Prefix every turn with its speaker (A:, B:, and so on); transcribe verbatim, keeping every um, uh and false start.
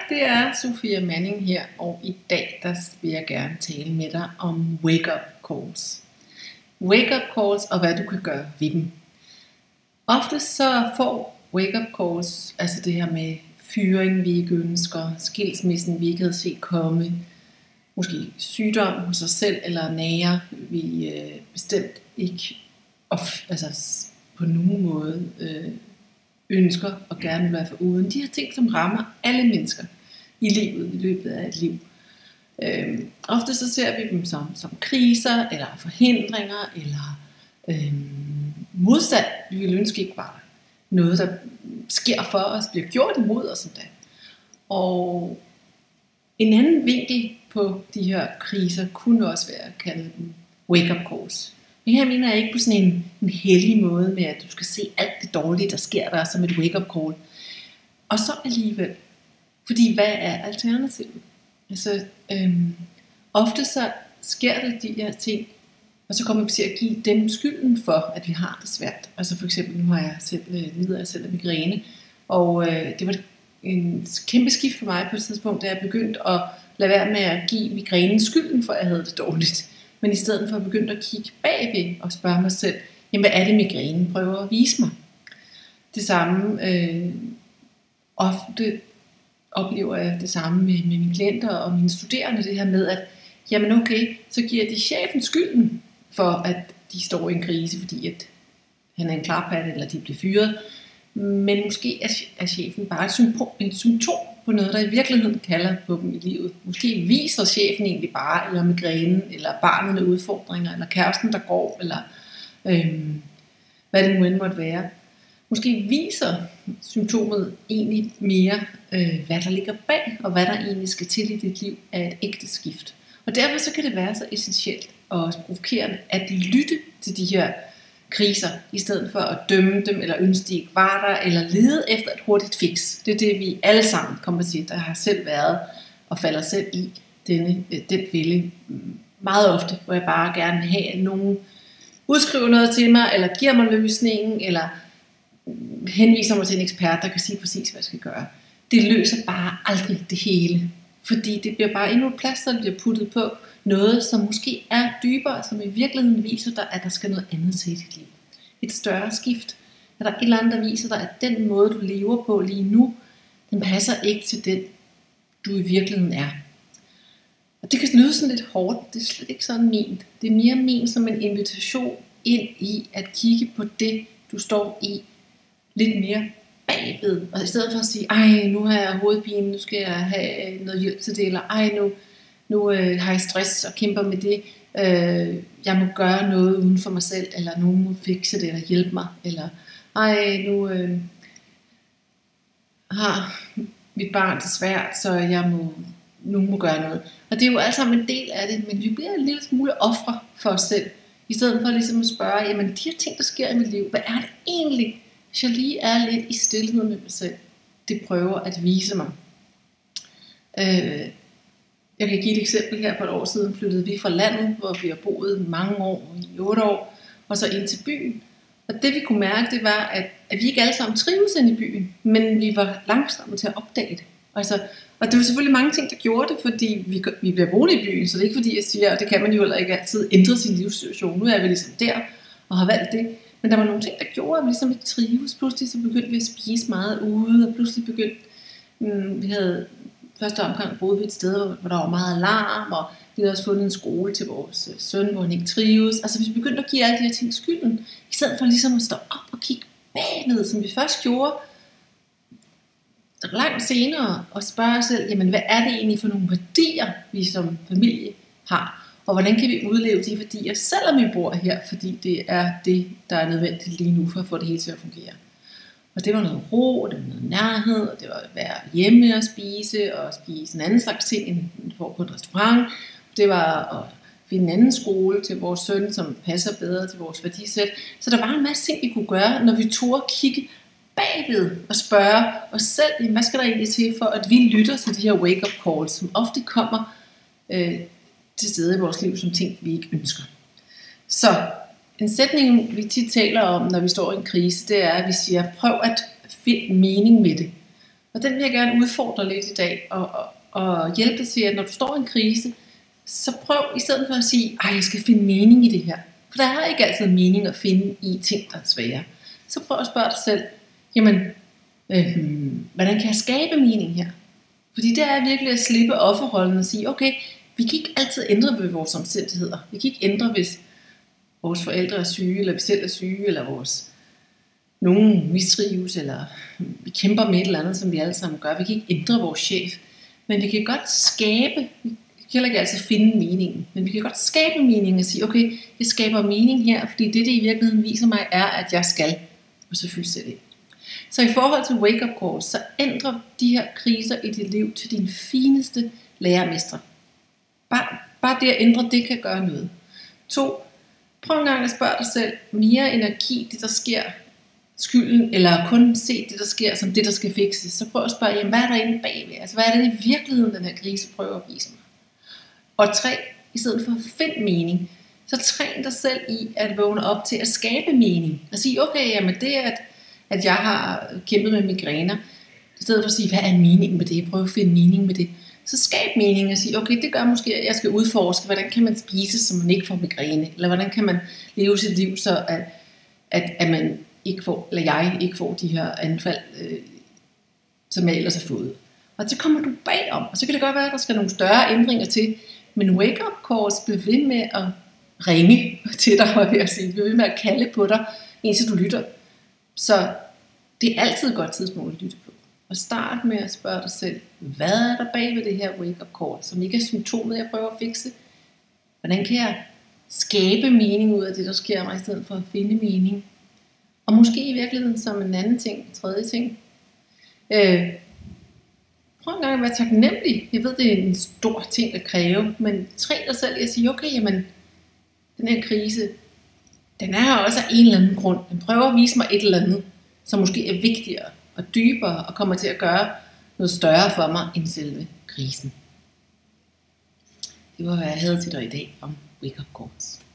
A: det er Sofia Manning her, og i dag der vil jeg gerne tale med dig om wake-up calls. Wake-up calls og hvad du kan gøre ved dem. Ofte så får wake-up calls, altså det her med fyring, vi ikke ønsker, skilsmissen, vi ikke havde set komme, måske sygdom hos os selv eller nære, vi øh, bestemt ikke of, altså på nogen måde øh, ønsker og gerne vil være foruden. De her ting, som rammer alle mennesker i livet, i løbet af et liv. Øhm, ofte så ser vi dem som, som kriser, eller forhindringer, eller øhm, modstand, vi vil ønske ikke var noget, der sker for os, bliver gjort imod os endda. Og en anden vinkel på de her kriser kunne også være at kalde dem wake-up calls. Men her mener jeg ikke på sådan en, en hellig måde med, at du skal se alt det dårlige, der sker der som et wake-up call. Og så alligevel. Fordi hvad er alternativet? Altså, øhm, ofte så sker der de her ting, og så kommer vi til at give dem skylden for, at vi har det svært. Altså for eksempel, nu har jeg selv, øh, lider jeg selv af migræne, og øh, det var en kæmpe skift for mig på et tidspunkt, da jeg begyndte at lade være med at give migrænen skylden for, at jeg havde det dårligt. Men i stedet for at begynde at kigge bagved og spørge mig selv, jamen hvad er det migrænen prøver at vise mig? Det samme, øh, ofte oplever jeg det samme med, med mine klienter og mine studerende, det her med, at jamen okay, så giver de chefen skylden for, at de står i en krise, fordi at han er en klarpat, eller de bliver fyret. Men måske er, er chefen bare et symptom, et symptom på noget, der i virkeligheden kalder på dem i livet. Måske viser chefen egentlig bare, eller migrænen, eller barnet med udfordringer, eller kæresten, der går, eller øhm, hvad det nu end måtte være. Måske viser symptomet egentlig mere, øh, hvad der ligger bag, og hvad der egentlig skal til i dit liv af et ægte skift. Og derfor så kan det være så essentielt og også provokerende at lytte til de her kriser, i stedet for at dømme dem, eller ønske de ikke var der, eller lede efter et hurtigt fix. Det er det, vi alle sammen kommer til, der har selv været, og falder selv i denne, den fælde meget ofte, hvor jeg bare gerne vil have, at nogen udskriver noget til mig, eller giver mig løsningen, eller henviser mig til en ekspert, der kan sige præcis, hvad jeg skal gøre. Det løser bare aldrig det hele, fordi det bliver bare endnu et plaster, der bliver puttet på noget, som måske er dybere, som i virkeligheden viser dig, at der skal noget andet til i dit liv. Et større skift. Er der et eller andet, der viser dig, at den måde, du lever på lige nu, den passer ikke til den, du i virkeligheden er. Og det kan lyde sådan lidt hårdt, det er slet ikke sådan ment. Det er mere ment som en invitation ind i at kigge på det, du står i, lidt mere bagved. Og i stedet for at sige, ej, nu har jeg hovedpine, nu skal jeg have noget hjælp til det, eller ej, nu, nu øh, har jeg stress og kæmper med det, øh, jeg må gøre noget uden for mig selv, eller nogen må fikse det, eller hjælpe mig, eller ej, nu øh, har mit barn det svært, så jeg må, nogen må gøre noget. Og det er jo alt sammen en del af det, men vi bliver en lille smule ofre for os selv, i stedet for ligesom at spørge, jamen de her ting, der sker i mit liv, hvad er det egentlig, hvis jeg lige er lidt i stilhed med mig selv, det prøver at vise mig. Øh, jeg kan give et eksempel. Her for et år siden flyttede vi fra landet, hvor vi har boet mange år, i otte år, og så ind til byen. Og det vi kunne mærke, det var, at, at vi ikke alle sammen trives ind i byen, men vi var langsomme til at opdage det. Altså, og det var selvfølgelig mange ting, der gjorde det, fordi vi, vi bliver boende i byen, så det er ikke fordi, jeg siger, og det kan man jo heller ikke altid ændre sin livssituation. Nu er vi ligesom der, og har valgt det. Men der var nogle ting, der gjorde, at vi ligesom ikke trives. Pludselig så begyndte vi at spise meget ude, og pludselig begyndte, mm, vi havde første omgang boet vi et sted, hvor der var meget larm, og vi havde også fundet en skole til vores søn, hvor han ikke trives. Altså vi begyndte at give alle de her ting skylden, i stedet for ligesom at stå op og kigge bagved, som vi først gjorde langt senere, og spørge os selv, jamen hvad er det egentlig for nogle værdier, vi som familie har? Og hvordan kan vi udleve de værdier, selvom vi bor her, fordi det er det, der er nødvendigt lige nu, for at få det hele til at fungere. Og det var noget ro, og det var noget nærhed, og det var at være hjemme og spise, og spise en anden slags ting, end på en restaurant. Det var at finde en anden skole til vores søn, som passer bedre til vores værdisæt. Så der var en masse ting, vi kunne gøre, når vi turde kigge bagved og spørge os selv, jamen, hvad skal der egentlig til for, at vi lytter til de her wake-up calls, som ofte kommer øh, til stede i vores liv som ting, vi ikke ønsker. Så en sætning, vi tit taler om, når vi står i en krise, det er, at vi siger, prøv at finde mening med det. Og Og den vil jeg gerne udfordre lidt i dag, og, og, og hjælpe dig til, at når du står i en krise, så prøv i stedet for at sige, at jeg skal finde mening i det her. For der er ikke altid mening at finde i ting, der er svære. Så prøv at spørge dig selv, jamen, øh, hvordan kan jeg skabe mening her? Fordi det er virkelig at slippe offerrollen og sige, okay, vi kan ikke altid ændre ved vores omstændigheder. Vi kan ikke ændre, hvis vores forældre er syge, eller vi selv er syge, eller vores nogen mistrives, eller vi kæmper med et eller andet, som vi alle sammen gør. Vi kan ikke ændre vores chef, men vi kan godt skabe, vi kan heller ikke altid finde meningen, men vi kan godt skabe mening og sige, okay, jeg skaber mening her, fordi det, det i virkeligheden viser mig, er, at jeg skal, og selvfølgelig selv ikke. Så i forhold til wake-up calls, så ændrer de her kriser i dit liv til din fineste lærermestre. Bare, bare det at ændre, det kan gøre noget. To, prøv en gang at spørge dig selv, mere energi, det der sker, skylden, eller kun se det der sker, som det der skal fikses. Så prøv at spørge, jamen, hvad er der inde bagved? Altså, hvad er det i virkeligheden, den her krise prøver at vise mig? Og tre, i stedet for at finde mening, så træn dig selv i at vågne op til at skabe mening. Og sige, okay, jamen det er, at, at jeg har kæmpet med migræner. I stedet for at sige, hvad er meningen med det? Prøv at finde mening med det. Så skab mening og sige, okay, det gør måske, at jeg skal udforske, hvordan kan man spise, så man ikke får migræne? Eller hvordan kan man leve sit liv, så at, at, at man ikke får, eller jeg ikke får de her anfald, øh, som jeg ellers har fået. Og så kommer du bagom, og så kan det godt være, at der skal nogle større ændringer til, men wake-up calls bliver ved med at ringe til dig, og jeg sige, bliver ved med at kalde på dig, indtil du lytter. Så det er altid et godt tidspunkt at lytte på. Og start med at spørge dig selv, hvad er der bag ved det her wake-up call, som ikke er symptomet, jeg prøver at fikse? Hvordan kan jeg skabe mening ud af det, der sker mig, i stedet for at finde mening? Og måske i virkeligheden som en anden ting, en tredje ting. Øh, prøv en gang at være taknemmelig. Jeg ved, det er en stor ting at kræve, men træn dig selv i at sige, okay, jamen, den her krise, den er også af en eller anden grund. Den prøver at vise mig et eller andet, som måske er vigtigere og dybere, og kommer til at gøre noget større for mig, end selve krisen. Det var, hvad jeg havde til dig i dag om wake-up calls.